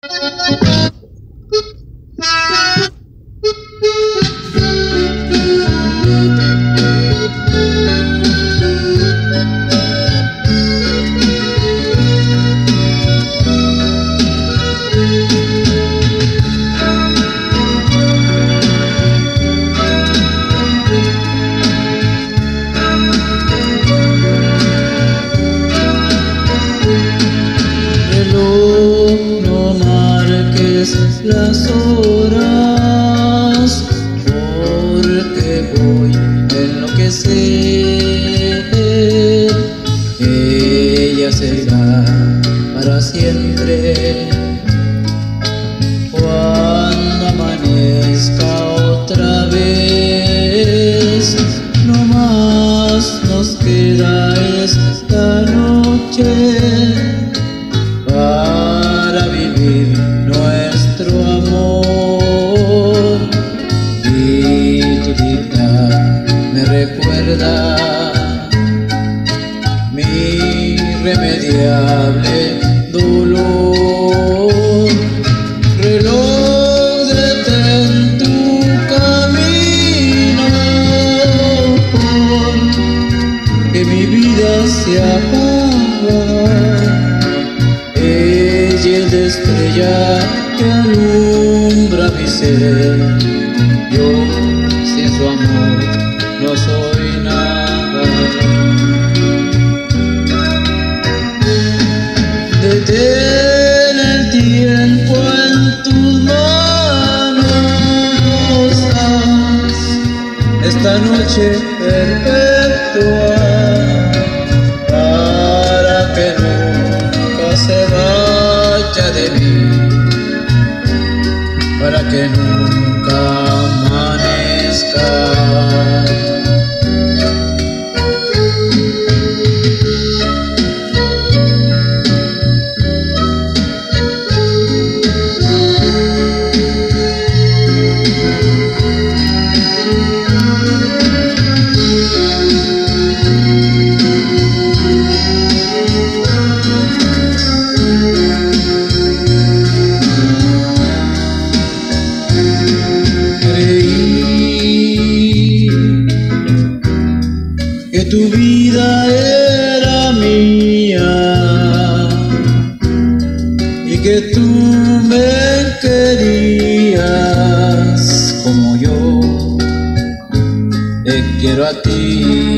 Las horas, porque voy a enloquecer. Ella será para siempre. Cuando amanezca otra vez, no más nos queda esta noche para vivir nuestro amor. Y tu dignidad me recuerda mi irremediable dolor. Reloj, detén tu camino, que mi vida se apaga. Ella es la estrella que alumbra mi ser. Yo sin su amor no soy nada. Detén el tiempo en tus manos, haz esta noche perpetua para que nunca se vaya de mí, para que nunca amanezca. Que tu vida era mía y que tú me querías como yo te quiero a ti.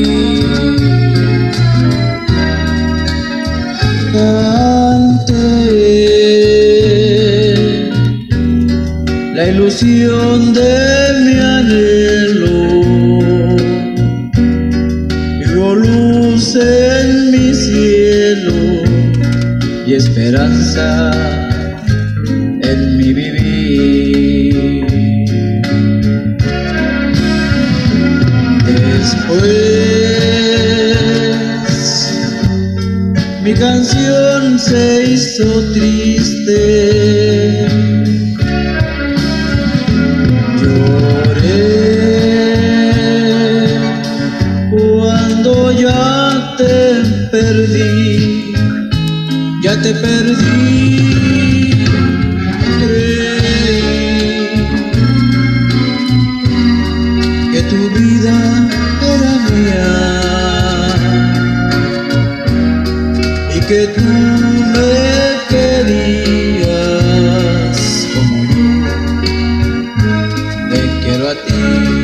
Canté la ilusión de mi anhelo, luz en mi cielo y esperanza en mi vivir. Después mi canción se hizo triste. Ya te perdí, creí que tu vida era mía y que tú me querías como yo te quiero a ti.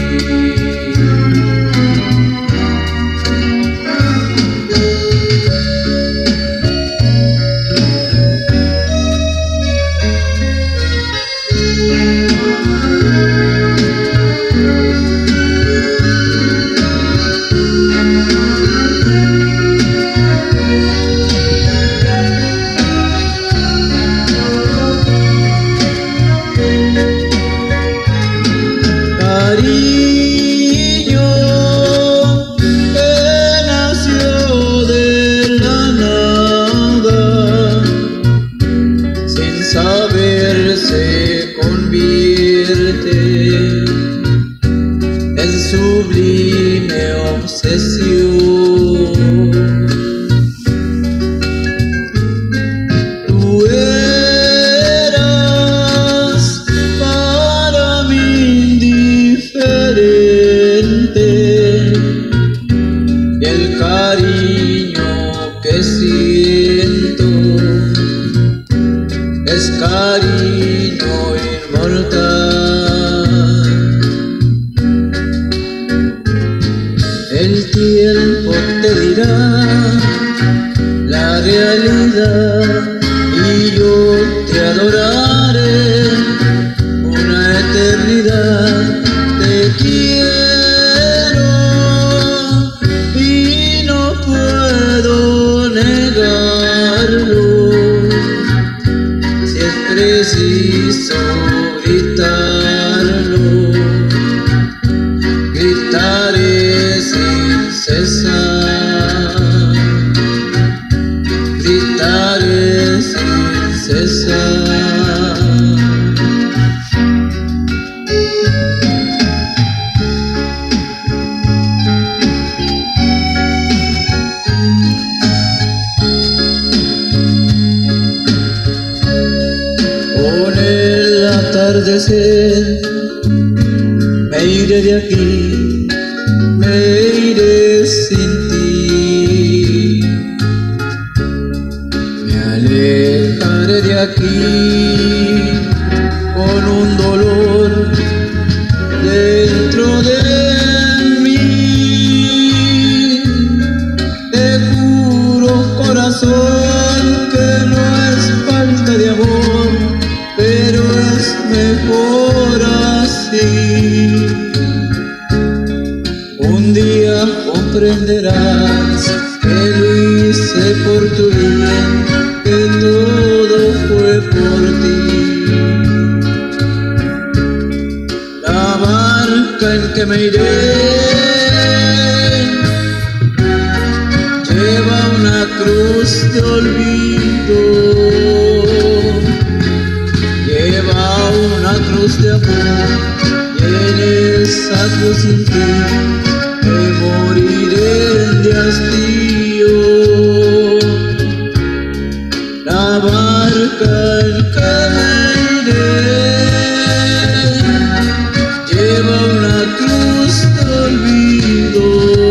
Cariño que nació de la nada, sin saber se convierte en sublime obsesión. Tú eras es cariño inmortal. El tiempo te dirá la realidad y yo te adoraré una eternidad. Te quiero y no puedo negarlo. Si es preciso gritarlo, gritaré sin cesar, gritaré sin cesar. Con el atardecer me iré de aquí, me iré sin ti. Me alejaré de aquí con un dolor dentro de mí. Te juro, corazón, que no es falta de amor, pero es mejor así. Un día comprenderás que lo hice por tu bien, que todo fue por ti. La barca en que me iré lleva una cruz de olvido, lleva una cruz de amor, y en esa cruz sin ti me moriré de hastío. La barca en que me iré lleva una cruz de olvido,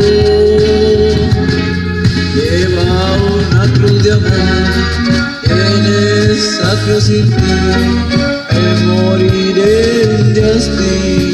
lleva una cruz de amor, y en esa cruz sin ti me moriré de hastío.